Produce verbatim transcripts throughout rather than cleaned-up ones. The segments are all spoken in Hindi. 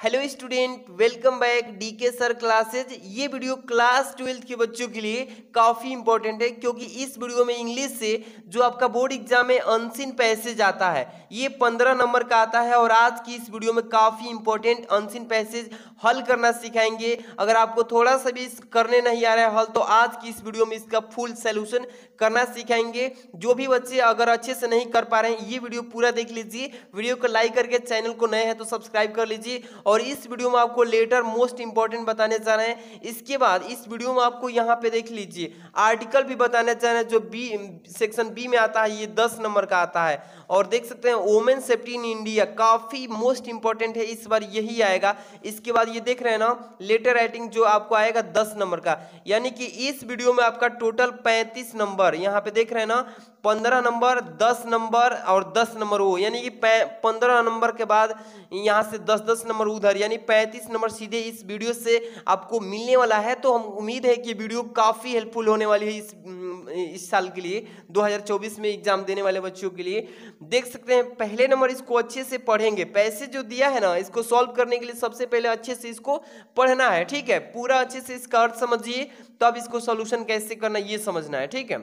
Hello student, welcome back DK sir classes. ये वीडियो क्लास ट्वेल्थ के बच्चों के लिए काफ़ी इंपॉर्टेंट है, क्योंकि इस वीडियो में इंग्लिश से जो आपका बोर्ड एग्जाम में अनसीन पैसेज आता है ये पंद्रह नंबर का आता है। और आज की इस वीडियो में काफ़ी इंपॉर्टेंट अनसीन पैसेज हल करना सिखाएंगे। अगर आपको थोड़ा सा भी करने नहीं आ रहा है हल, तो आज की इस वीडियो में इसका फुल सोल्यूशन करना सिखाएंगे। जो भी बच्चे अगर अच्छे से नहीं कर पा रहे हैं ये वीडियो पूरा देख लीजिए। वीडियो को लाइक करके चैनल को नए हैं तो सब्सक्राइब कर लीजिए। और इस वीडियो में आपको लेटर मोस्ट इंपॉर्टेंट बताने जा रहे हैं। इसके बाद इस वीडियो में आपको यहाँ पे देख लीजिए आर्टिकल भी बताने जा रहे हैं, जो बी सेक्शन बी में आता है, ये दस नंबर का आता है। और देख सकते हैं वोमेन सेफ्टी इन इंडिया, काफी मोस्ट इंपॉर्टेंट है, इस बार यही आएगा। इसके बाद ये देख रहे हैं ना लेटर राइटिंग, जो आपको आएगा दस नंबर का। यानी कि इस वीडियो में आपका टोटल पैंतीस नंबर, यहाँ पे देख रहे हैं ना पंद्रह नंबर, दस नंबर और दस नंबर वो, यानी कि पंद्रह नंबर के बाद यहाँ से दस दस नंबर उधर, यानी पैंतीस नंबर सीधे इस वीडियो से आपको मिलने वाला है। तो हम उम्मीद है कि वीडियो काफ़ी हेल्पफुल होने वाली है इस इस साल के लिए, दो हज़ार चौबीस में एग्जाम देने वाले बच्चों के लिए। देख सकते हैं पहले नंबर इसको अच्छे से पढ़ेंगे। पैसे जो दिया है ना, इसको सॉल्व करने के लिए सबसे पहले अच्छे से इसको पढ़ना है, ठीक है। पूरा अच्छे से इसका अर्थ समझिए, तब तो इसको सोल्यूशन कैसे करना ये समझना है, ठीक है।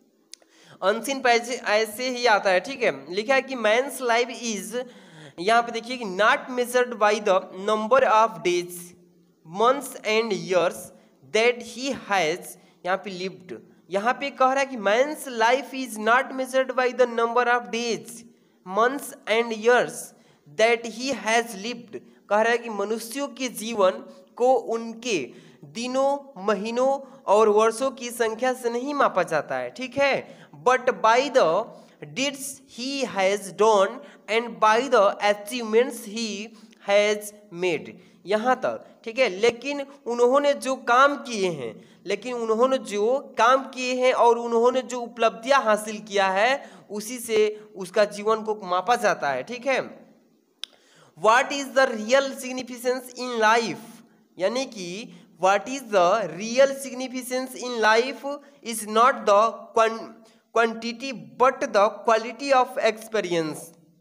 अनसीन पैसेज ऐसे ही आता है, ठीक है। लिखा है कि मैंस लाइफ इज, यहाँ पे देखिए कि not measured by the number of days, months and years that he has, यहाँ पे लिव्ड। यहाँ पे कह रहा है कि man's life is not measured by the number of days, months and years that he has lived. कह रहा है कि मनुष्यों के जीवन को उनके दिनों, महीनों और वर्षों की संख्या से नहीं मापा जाता है, ठीक है, but by the deeds he has done and by the achievements he has made। यहाँ तक ठीक है। लेकिन उन्होंने जो काम किए हैं लेकिन उन्होंने जो काम किए हैं और उन्होंने जो उपलब्धियां हासिल किया है उसी से उसका जीवन को मापा जाता है, ठीक है। What is the real significance in life, यानी कि what is the real significance in life is not the quantity but the quality of experience.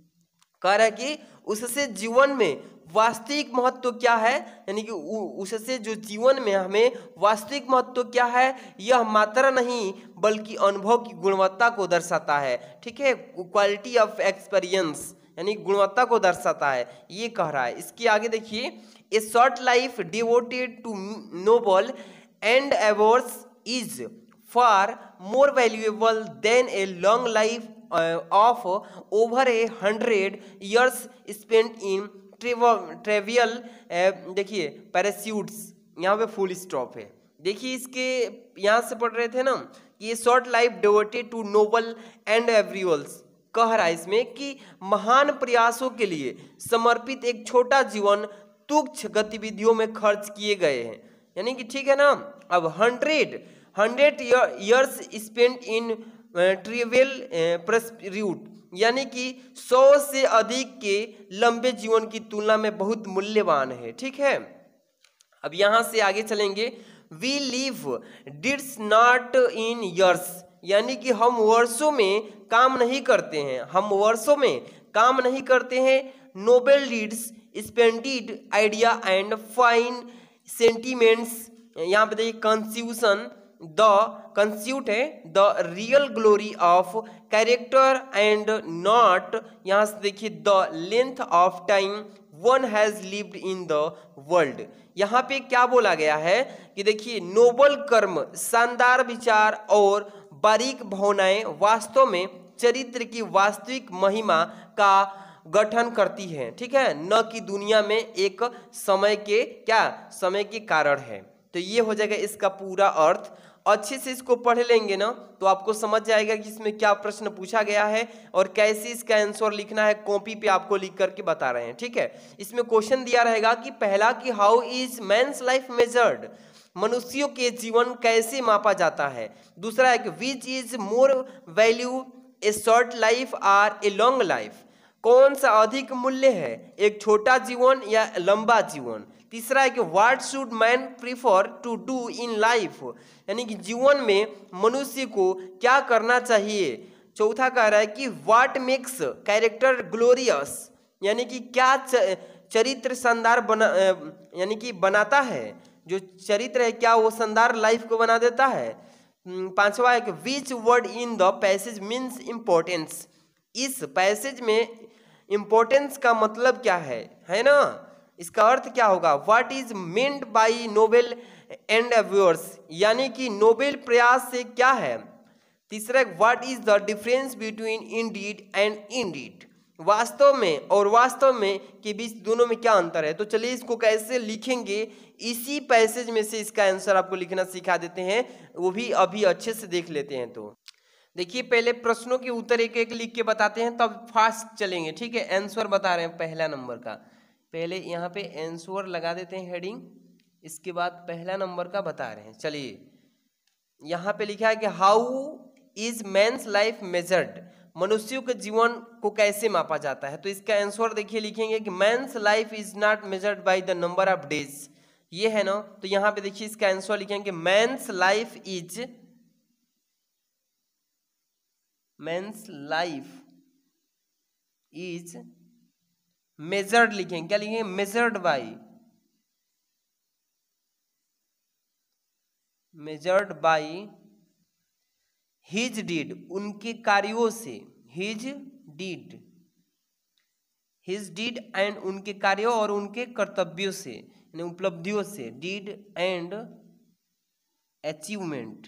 कह रहा है कि उससे जीवन में वास्तविक महत्व क्या है, यानी कि उससे जो जीवन में हमें वास्तविक महत्व क्या है, यह मात्रा नहीं बल्कि अनुभव की गुणवत्ता को दर्शाता है, ठीक है। क्वालिटी ऑफ एक्सपीरियंस यानी गुणवत्ता को दर्शाता है, ये कह रहा है। इसके आगे देखिए, a short life devoted to noble endeavours is far more valuable than a long life uh, of over a hundred years spent in trivial uh, देखिए पैरासूट्स, यहाँ पे फुल स्टॉप है। देखिए इसके यहाँ से पढ़ रहे थे ना कि ये short life devoted to noble endeavours, कह रहा है इसमें कि महान प्रयासों के लिए समर्पित एक छोटा जीवन तुच्छ गतिविधियों में खर्च किए गए हैं, यानी कि ठीक है ना। अब hundred hundred years spent in trivial pursuit, यानी कि सौ से अधिक के लंबे जीवन की तुलना में बहुत मूल्यवान है, ठीक है। अब यहां से आगे चलेंगे। We live deeds not in years, यानी कि हम वर्षों में काम नहीं करते हैं, हम वर्षों में काम नहीं करते हैं। Noble deeds splendid idea and fine sentiments, यहाँ पे देखिए कंस्यूशन द कंस्यूट है the real glory of character and not, यहाँ से देखिए the length of time one has lived in the world. यहाँ पे क्या बोला गया है कि देखिए नोबल कर्म, शानदार विचार और बारीक भावनाएं वास्तव में चरित्र की वास्तविक महिमा का गठन करती है, ठीक है, न कि दुनिया में एक समय के क्या समय के कारण है। तो ये हो जाएगा इसका पूरा अर्थ। अच्छे से इसको पढ़ लेंगे ना तो आपको समझ जाएगा कि इसमें क्या प्रश्न पूछा गया है और कैसे इसका आंसर लिखना है। कॉपी पे आपको लिख करके बता रहे हैं, ठीक है। इसमें क्वेश्चन दिया रहेगा कि पहला कि how is man's life measured, मनुष्यों के जीवन कैसे मापा जाता है। दूसरा है कि which is more value, a short life or a long life, कौन सा अधिक मूल्य है, एक छोटा जीवन या लंबा जीवन। तीसरा है कि what should man prefer to do in life, यानी कि जीवन में मनुष्य को क्या करना चाहिए। चौथा कह रहा है कि व्हाट मेक्स कैरेक्टर ग्लोरियस, यानी कि क्या चरित्र शानदार बना यानी कि बनाता है, जो चरित्र है क्या वो शानदार लाइफ को बना देता है। पांचवा है कि which word in the passage means importance, इस पैसेज में इम्पोर्टेंस का मतलब क्या है, है ना, इसका अर्थ क्या होगा। What is meant by noble endeavours, यानी कि नोबेल प्रयास से क्या है। तीसरा, what is the difference between indeed and in deed, वास्तव में और वास्तव में के बीच दोनों में क्या अंतर है। तो चलिए इसको कैसे लिखेंगे, इसी पैसेज में से इसका आंसर आपको लिखना सिखा देते हैं, वो भी अभी अच्छे से देख लेते हैं। तो देखिए पहले प्रश्नों के उत्तर एक एक लिख के बताते हैं, तब फास्ट चलेंगे, ठीक है। आंसर बता रहे हैं पहला नंबर का, पहले यहाँ पे आंसर लगा देते हैं हेडिंग, इसके बाद पहला नंबर का बता रहे हैं। चलिए यहाँ पे लिखा है कि how is man's life measured, मनुष्यों के जीवन को कैसे मापा जाता है। तो इसका आंसर देखिए लिखेंगे कि man's life is not measured by the number of days, ये है ना। तो यहाँ पे देखिए इसका आंसर लिखेंगे man's life is man's life is measured, लिखेंगे क्या लिखेंगे, measured by measured by his deed, उनके कार्यों से, his deed his deed and उनके कार्यों और उनके कर्तव्यों से, यानी उपलब्धियों से, डीड एंड अचीवमेंट,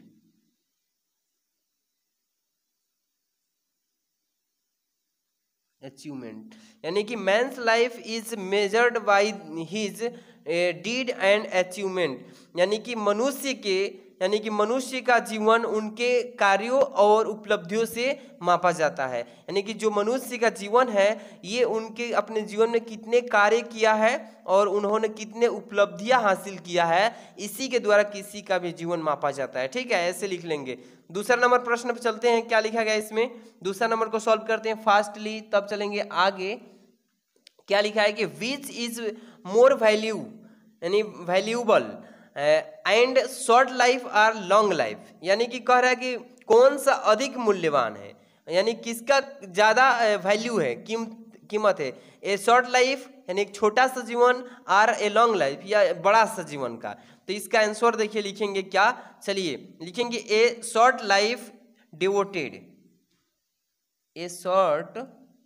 अचीवमेंट यानी कि man's life is measured by his deed and achievement, यानी कि मनुष्य के यानी कि मनुष्य का जीवन उनके कार्यों और उपलब्धियों से मापा जाता है। यानी कि जो मनुष्य का जीवन है ये उनके अपने जीवन में कितने कार्य किया है और उन्होंने कितने उपलब्धियां हासिल किया है, इसी के द्वारा किसी का भी जीवन मापा जाता है, ठीक है, ऐसे लिख लेंगे। दूसरा नंबर प्रश्न पर चलते हैं, क्या लिखा गया इसमें, दूसरा नंबर को सॉल्व करते हैं फास्टली, तब चलेंगे आगे। क्या लिखा है कि विच इज मोर वैल्यू यानी valuable and short life or long life, यानी कि कह रहा है कि कौन सा अधिक मूल्यवान है, यानी किसका ज्यादा वैल्यू है, कीमत कीमत है, ए शॉर्ट लाइफ यानी एक छोटा सा जीवन, आर ए लॉन्ग लाइफ या बड़ा सा जीवन का। तो इसका आंसर देखिए लिखेंगे क्या, चलिए लिखेंगे a short life devoted, a short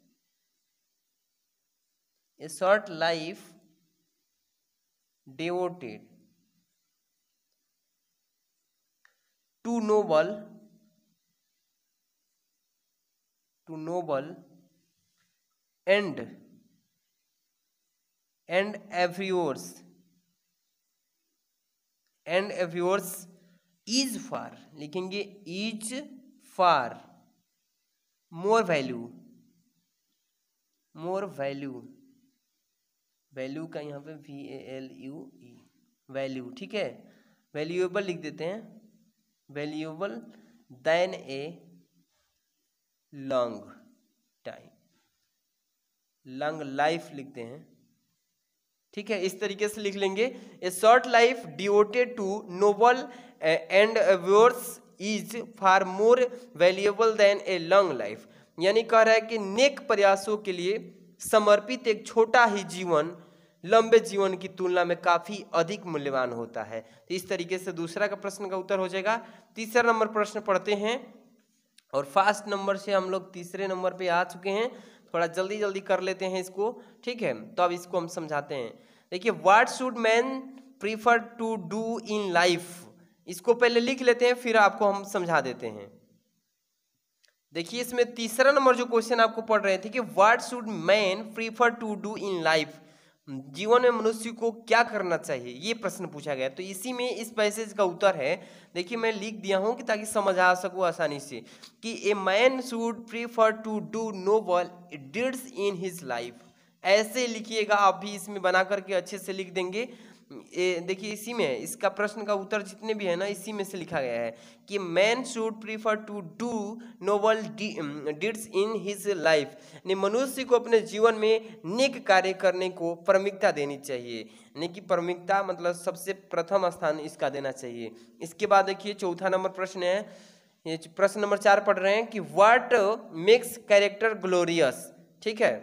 a short life devoted to noble to noble and endeavours endeavours is far, लिखेंगे is far more value, more value, value का यहाँ पे V A L U E, value, ठीक है, वैल्यूएबल लिख देते हैं, valuable than a long time, long life लिखते हैं, ठीक है, इस तरीके से लिख लेंगे। A short life devoted to noble and viewers is far more valuable than a long life, यानी कह रहा है कि नेक प्रयासों के लिए समर्पित एक छोटा ही जीवन लंबे जीवन की तुलना में काफी अधिक मूल्यवान होता है। तो इस तरीके से दूसरा का प्रश्न का उत्तर हो जाएगा। तीसरा नंबर प्रश्न पढ़ते हैं और फास्ट नंबर से हम लोग तीसरे नंबर पे आ चुके हैं, थोड़ा जल्दी जल्दी कर लेते हैं इसको, ठीक है, तो अब इसको हम समझाते हैं। देखिए what should man prefer to do in life, इसको पहले लिख लेते हैं फिर आपको हम समझा देते हैं। देखिए इसमें तीसरा नंबर जो क्वेश्चन आपको पढ़ रहे थे कि what should man prefer to do in life, जीवन में मनुष्य को क्या करना चाहिए, ये प्रश्न पूछा गया। तो इसी में इस पैसेज का उत्तर है, देखिए मैं लिख दिया हूं कि ताकि समझ आ सकूं आसानी से, कि a man should prefer to do noble deeds in his life, ऐसे लिखिएगा, आप भी इसमें बना करके अच्छे से लिख देंगे। देखिए इसी में इसका प्रश्न का उत्तर जितने भी है ना, इसी में से लिखा गया है कि man should prefer to do noble deeds in his life, यानी मनुष्य को अपने जीवन में नेक कार्य करने को प्राथमिकता देनी चाहिए, यानी कि प्राथमिकता मतलब सबसे प्रथम स्थान इसका देना चाहिए। इसके बाद देखिए चौथा नंबर प्रश्न है, ये प्रश्न नंबर चार पढ़ रहे हैं कि व्हाट मेक्स कैरेक्टर ग्लोरियस, ठीक है,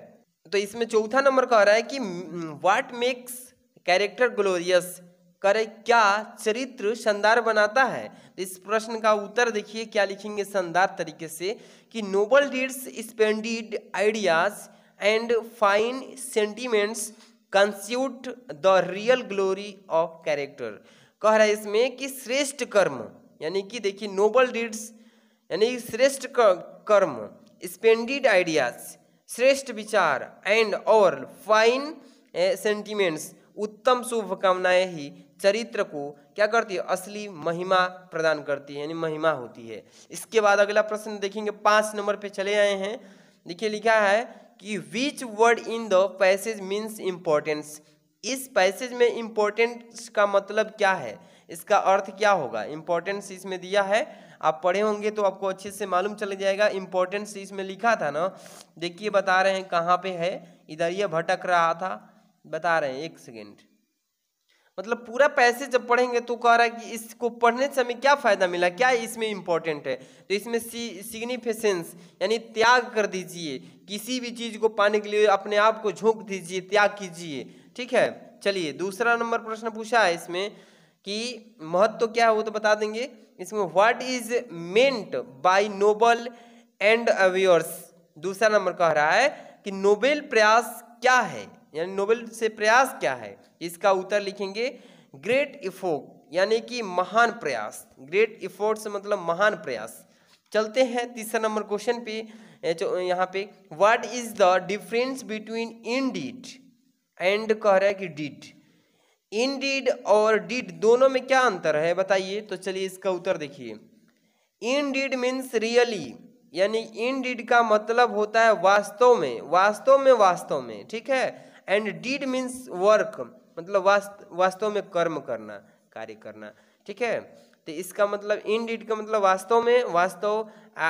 तो इसमें चौथा नंबर कह रहा है कि व्हाट मेक्स कैरेक्टर ग्लोरियस, करे क्या चरित्र शानदार बनाता है। तो इस प्रश्न का उत्तर देखिए क्या लिखेंगे शानदार तरीके से कि noble deeds, splendid ideas and fine sentiments constitute the real glory of character. कह रहा है इसमें कि श्रेष्ठ कर्म, यानी कि देखिए नोबल डीड्स यानी श्रेष्ठ कर्म, स्प्लेंडिड आइडियाज श्रेष्ठ विचार, एंड और फाइन सेंटिमेंट्स उत्तम शुभकामनाएं ही चरित्र को क्या करती है, असली महिमा प्रदान करती है, यानी महिमा होती है। इसके बाद अगला प्रश्न देखेंगे, पांच नंबर पे चले आए हैं। देखिए लिखा है कि which word in the passage means importance. इस पैसेज में इम्पोर्टेंस का मतलब क्या है, इसका अर्थ क्या होगा। इम्पोर्टेंस इसमें दिया है, आप पढ़े होंगे तो आपको अच्छे से मालूम चल जाएगा। इम्पोर्टेंस इसमें लिखा था ना, देखिए बता रहे हैं कहाँ पे है, इधर ये भटक रहा था, बता रहे हैं एक सेकेंड। मतलब पूरा पैसेज जब पढ़ेंगे तो कह रहा है कि इसको पढ़ने से हमें क्या फायदा मिला, क्या इसमें इंपॉर्टेंट है। तो इसमें सिग्निफिकेंस यानी त्याग कर दीजिए, किसी भी चीज को पाने के लिए अपने आप को झोंक दीजिए, त्याग कीजिए, ठीक है। चलिए दूसरा नंबर प्रश्न पूछा है इसमें कि महत्व तो क्या है वो तो बता देंगे। इसमें what is meant by noble endeavours. दूसरा नंबर कह रहा है कि नोबेल प्रयास क्या है, यानी नोबेल से प्रयास क्या है। इसका उत्तर लिखेंगे ग्रेट इफोर्ट, यानी कि महान प्रयास। ग्रेट इफोर्ट से मतलब महान प्रयास। चलते हैं तीसरा नंबर क्वेश्चन पे, यहाँ पे what is the difference between indeed and कह रहा है कि डिड। इंडीड और डिड दोनों में क्या अंतर है बताइए। तो चलिए इसका उत्तर देखिए। इंडीड मीन्स रियली, यानी इंडीड का मतलब होता है वास्तव में, वास्तव में वास्तव में, ठीक है। एंड डीड मीन्स वर्क, मतलब वास्तव वास्तव में कर्म करना, कार्य करना, ठीक है। तो इसका मतलब इंडीड का मतलब वास्तव में, वास्तव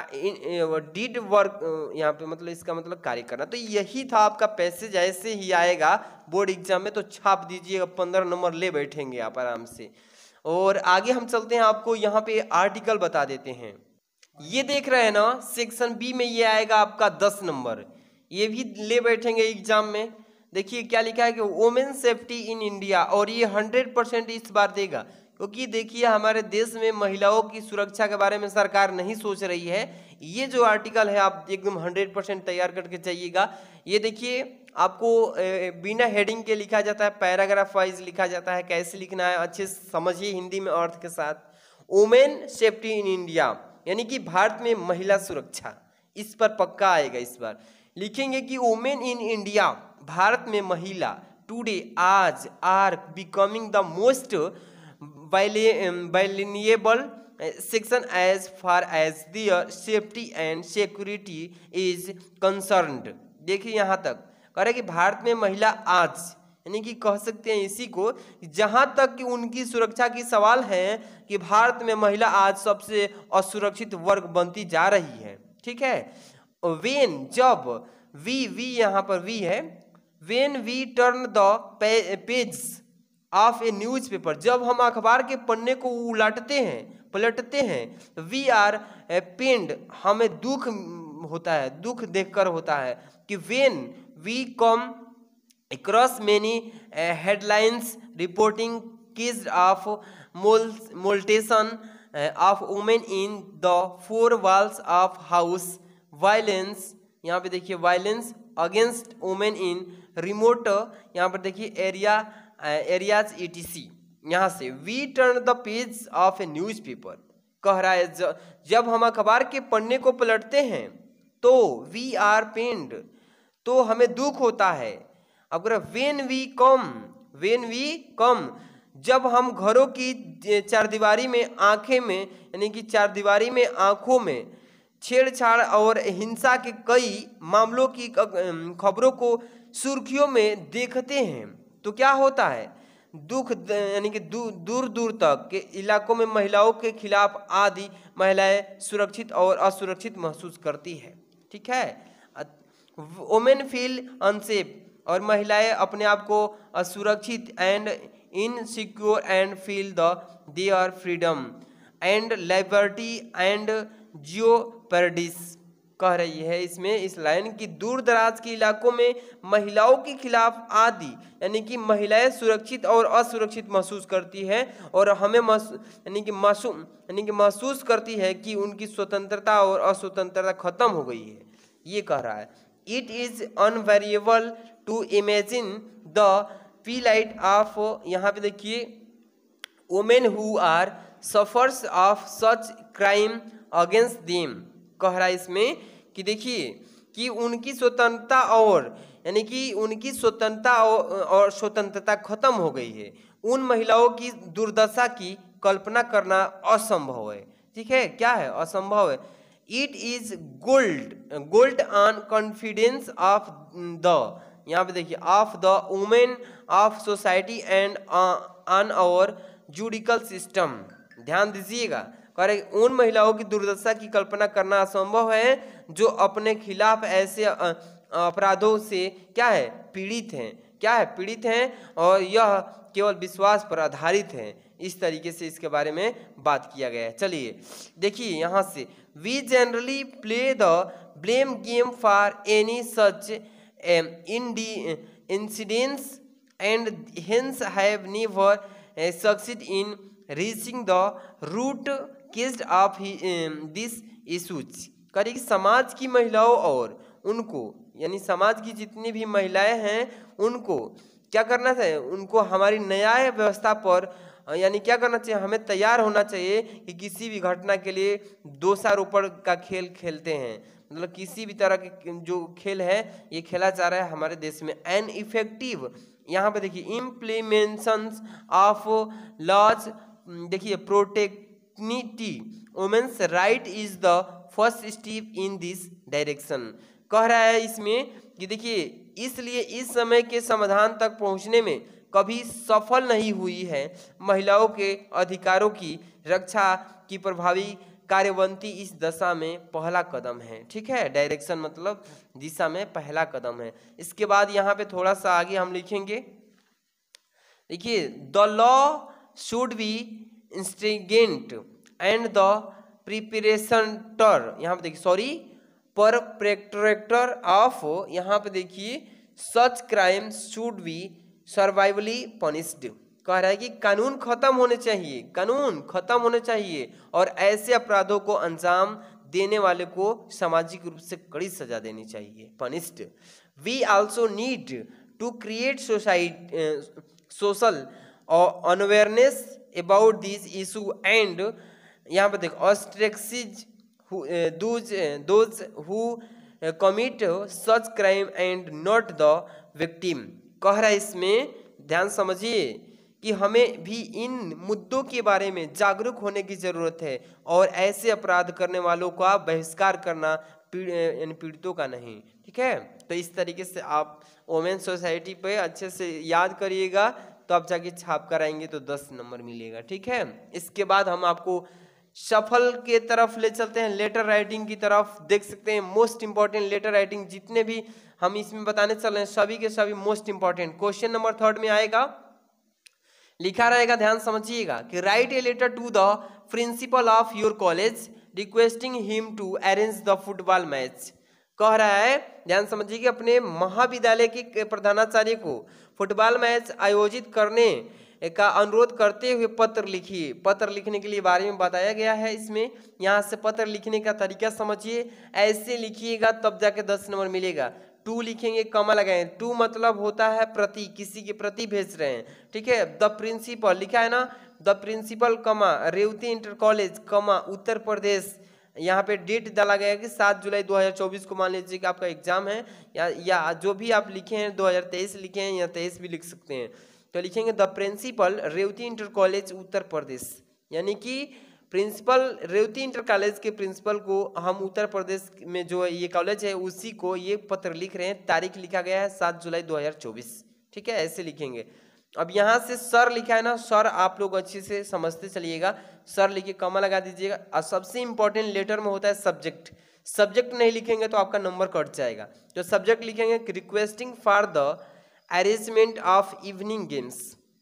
डीड वर्क यहाँ पे मतलब इसका मतलब कार्य करना। तो यही था आपका पैसेज, ऐसे ही आएगा बोर्ड एग्जाम में, तो छाप दीजिएगा, पंद्रह नंबर ले बैठेंगे आप आराम से। और आगे हम चलते हैं, आपको यहाँ पे आर्टिकल बता देते हैं। ये देख रहे हैं ना, सेक्शन बी में ये आएगा आपका दस नंबर, ये भी ले बैठेंगे एग्जाम में। देखिए क्या लिखा है कि वुमेन सेफ्टी इन इंडिया, और ये हंड्रेड परसेंट इस बार देगा, क्योंकि देखिए हमारे देश में महिलाओं की सुरक्षा के बारे में सरकार नहीं सोच रही है। ये जो आर्टिकल है आप एकदम हंड्रेड परसेंट तैयार करके चाहिएगा। ये देखिए आपको बिना हेडिंग के लिखा जाता है, पैराग्राफ वाइज लिखा जाता है, कैसे लिखना है अच्छे से समझिए हिंदी में अर्थ के साथ। वुमेन सेफ्टी इन इंडिया यानी कि भारत में महिला सुरक्षा, इस पर पक्का आएगा इस बार। लिखेंगे कि वुमेन इन इंडिया, भारत में महिला, टुडे आज, are becoming the most valuable section as far as their safety and security is concerned। देखिए यहाँ तक कह रहे कि भारत में महिला आज, यानी कि कह सकते हैं इसी को, जहां तक कि उनकी सुरक्षा की सवाल है कि भारत में महिला आज सबसे असुरक्षित वर्ग बनती जा रही है, ठीक है। वेन जब वी वी यहाँ पर वी है, when we turn the page of a newspaper, जब हम अखबार के पन्ने को उलटते हैं, पलटते हैं, वी आर पेन्ड, हमें दुख होता है, दुख देखकर होता है कि when we come across many uh, headlines reporting cases of molestation uh, of women in the four walls of house, violence, यहाँ पे देखिए violence against women in remote, यहाँ पर देखिए एरिया एरियाज एटीसी। यहाँ से we turn the page of a newspaper, कह रहा है ज, जब हम अखबार के पन्ने को पलटते हैं तो we are pained, तो हमें दुख होता है। अगर when we come, when we come, जब हम घरों की चारदीवारी में आंखें में, यानी कि चारदीवारी में आंखों में छेड़छाड़ और हिंसा के कई मामलों की खबरों को सुर्खियों में देखते हैं तो क्या होता है, दुख, यानी कि दू, दूर दूर तक के इलाकों में महिलाओं के खिलाफ आदि महिलाएं सुरक्षित और असुरक्षित महसूस करती है, ठीक है। वुमेन फील अनसेफ, और महिलाएं अपने आप को असुरक्षित and insecure and feel the their freedom and liberty and jeopardies, कह रही है इसमें इस लाइन की दूर दराज के इलाकों में महिलाओं के खिलाफ आदि, यानी कि महिलाएं सुरक्षित और असुरक्षित महसूस करती है और हमें यानी कि मासूम यानी कि महसूस करती है कि उनकी स्वतंत्रता और अस्वतंत्रता खत्म हो गई है, ये कह रहा है। It is unbearable to imagine the plight of, यहाँ पे देखिए, women who are sufferers of such crime against them. कह रहा है इसमें कि देखिए कि उनकी स्वतंत्रता और यानी कि उनकी स्वतंत्रता और स्वतंत्रता खत्म हो गई है, उन महिलाओं की दुर्दशा की कल्पना करना असंभव है। ठीक है, क्या है? असंभव है। It is gold gold on confidence of the, यहाँ पे देखिए, of the women of society and on our judicial system. ध्यान दीजिएगा, कह रहे उन महिलाओं की दुर्दशा की कल्पना करना असंभव है जो अपने खिलाफ ऐसे अपराधों से क्या है? पीड़ित हैं। क्या है? पीड़ित हैं, और यह केवल विश्वास पर आधारित है। इस तरीके से इसके बारे में बात किया गया है। चलिए देखिए यहाँ से, we generally play the blame game for any such incidents and hence have never succeed in reaching the root causes of this issues. करेगी समाज की महिलाओं और उनको, यानी समाज की जितनी भी महिलाएं हैं उनको क्या करना चाहिए? उनको हमारी न्याय व्यवस्था पर यानी क्या करना चाहिए? हमें तैयार होना चाहिए कि किसी भी घटना के लिए दोषारोपण का खेल खेलते हैं, मतलब किसी भी तरह के जो खेल है ये खेला जा रहा है हमारे देश में। एन इफेक्टिव, यहाँ पे देखिए, इम्प्लीमेंशंस ऑफ लॉज, देखिए, protecting women's right is the first step in this direction. कह रहा है इसमें कि देखिए, इसलिए इस समय के समाधान तक पहुंचने में कभी सफल नहीं हुई है महिलाओं के अधिकारों की रक्षा की प्रभावी कार्यवंती इस दशा में पहला कदम है। ठीक है, डायरेक्शन मतलब दिशा में पहला कदम है। इसके बाद यहाँ पे थोड़ा सा आगे हम लिखेंगे, देखिए, द लॉ शुड बी इंस्टिगेंट एंड द प्रिपरेशन टर, यहाँ पे देखिए, सॉरी, परपेट्रेटर ऑफ, यहाँ पे देखिए, such crime should be severely punished. कह रहा है कि कानून खत्म होने चाहिए, कानून खत्म होने चाहिए और ऐसे अपराधों को अंजाम देने वाले को सामाजिक रूप से कड़ी सजा देनी चाहिए, punished. We also need to create society social awareness about this issue and, यहाँ पे देखो, ostracise those those who commit such crime and not the victim. कह रहा है इसमें, ध्यान समझिए, कि हमें भी इन मुद्दों के बारे में जागरूक होने की जरूरत है और ऐसे अपराध करने वालों का बहिष्कार करना, पीड़ितों का नहीं। ठीक है, तो इस तरीके से आप वोमेन सोसाइटी पे अच्छे से याद करिएगा, तो आप जाके छाप कर आएंगे तो दस नंबर मिलेगा। ठीक है, इसके बाद हम आपको सफल के तरफ ले चलते हैं, लेटर राइटिंग की तरफ। देख सकते हैं मोस्ट इंपॉर्टेंट लेटर राइटिंग जितने भी हम इसमें बताने चल रहे हैं सभी के सभी most important. Question number third में आएगा, लिखा रहेगा, ध्यान समझिएगा, कि write a letter to the principal of your college requesting him to arrange the football match. कह रहा है, ध्यान समझिए, कि अपने महाविद्यालय के प्रधानाचार्य को फुटबॉल मैच आयोजित करने का अनुरोध करते हुए पत्र लिखिए। पत्र लिखने के लिए बारे में बताया गया है इसमें। यहाँ से पत्र लिखने का तरीका समझिए, ऐसे लिखिएगा तब जाके दस नंबर मिलेगा। टू लिखेंगे, कमा लगाएं, टू मतलब होता है प्रति, किसी के प्रति भेज रहे हैं। ठीक है, द प्रिंसिपल लिखा है ना, द प्रिंसिपल कमा रेवती इंटर कॉलेज कमा उत्तर प्रदेश। यहाँ पे डेट डाला गया है कि सात जुलाई दो हज़ार चौबीस को मान लीजिए कि आपका एग्जाम है, या या जो भी आप लिखे हैं दो हज़ार तेईस लिखे हैं या तेईस भी लिख सकते हैं। तो लिखेंगे the principal Revati inter college Uttar Pradesh, यानी कि प्रिंसिपल रेवती इंटर कॉलेज के प्रिंसिपल को हम उत्तर प्रदेश में जो ये कॉलेज है उसी को ये पत्र लिख रहे हैं। तारीख लिखा गया है सात जुलाई दो हज़ार चौबीस। ठीक है, ऐसे लिखेंगे। अब यहाँ से सर लिखा है ना, सर आप लोग अच्छे से समझते चलिएगा, सर लिखे कमा लगा दीजिएगा। और सबसे इंपॉर्टेंट लेटर में होता है सब्जेक्ट, सब्जेक्ट नहीं लिखेंगे तो आपका नंबर कट जाएगा। तो सब्जेक्ट लिखेंगे requesting for the arrangement of evening games.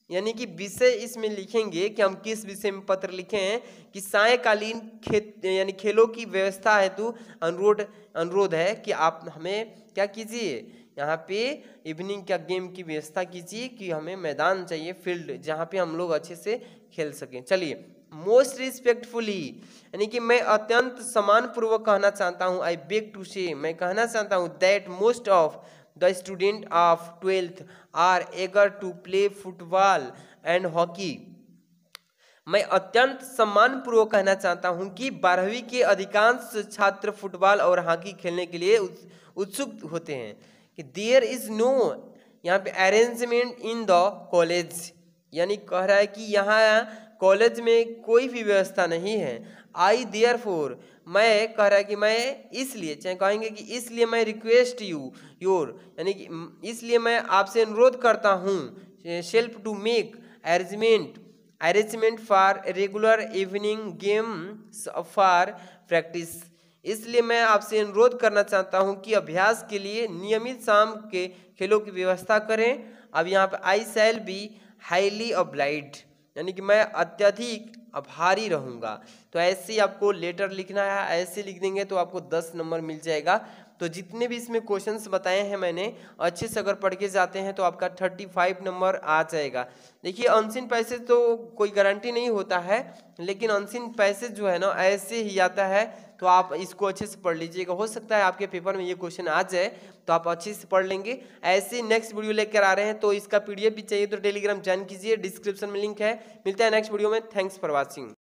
यानी कि विषय इसमें लिखेंगे कि हम किस विषय में पत्र लिखे हैं कि सायकालीन खेत यानी खेलों की व्यवस्था हेतु अनुरोध अनुरोध है कि आप हमें क्या कीजिए, यहाँ पे इवनिंग का गेम की व्यवस्था कीजिए कि हमें मैदान चाहिए, फील्ड, जहाँ पे हम लोग अच्छे से खेल सकें। चलिए, मोस्ट रिस्पेक्टफुली यानी कि मैं अत्यंत सम्मान पूर्वक कहना चाहता हूँ, आई बेग टू से, मैं कहना चाहता हूँ that most of the student of twelfth are eager to play football and hockey. मैं अत्यंत सम्मानपूर्वक कहना चाहता हूं कि बारहवीं के अधिकांश छात्र फुटबॉल और हॉकी खेलने के लिए उत्सुक होते हैं कि देयर इज नो यहाँ पे अरेंजमेंट इन द कॉलेज, यानी कह रहा है कि यहाँ कॉलेज में कोई भी व्यवस्था नहीं है। आई देयर फोर, मैं कह रहा है कि मैं इसलिए, चाहे कहेंगे कि इसलिए मैं रिक्वेस्ट यू योर यानी कि इसलिए मैं आपसे अनुरोध करता हूँ self to make arrangement arrangement for regular evening games for practice, इसलिए मैं आपसे अनुरोध करना चाहता हूं कि अभ्यास के लिए नियमित शाम के खेलों की व्यवस्था करें। अब यहाँ पे आई शैल बी हाईली ऑब्लाइड यानी कि मैं अत्यधिक आभारी रहूँगा। तो ऐसे ही आपको लेटर लिखना है, ऐसे लिख देंगे तो आपको दस नंबर मिल जाएगा। तो जितने भी इसमें क्वेश्चंस बताए हैं मैंने, अच्छे से अगर पढ़ के जाते हैं तो आपका थर्टी फाइव नंबर आ जाएगा। देखिए, अनसीन पैसेज तो कोई गारंटी नहीं होता है, लेकिन अनसीन पैसेज जो है ना ऐसे ही आता है, तो आप इसको अच्छे से पढ़ लीजिएगा। हो सकता है आपके पेपर में ये क्वेश्चन आ जाए, तो आप अच्छे से पढ़ लेंगे। ऐसे नेक्स्ट वीडियो लेकर आ रहे हैं, तो इसका पीडीएफ भी चाहिए तो टेलीग्राम ज्वाइन कीजिए, डिस्क्रिप्शन में लिंक है। मिलता है नेक्स्ट वीडियो में। Thanks for watching.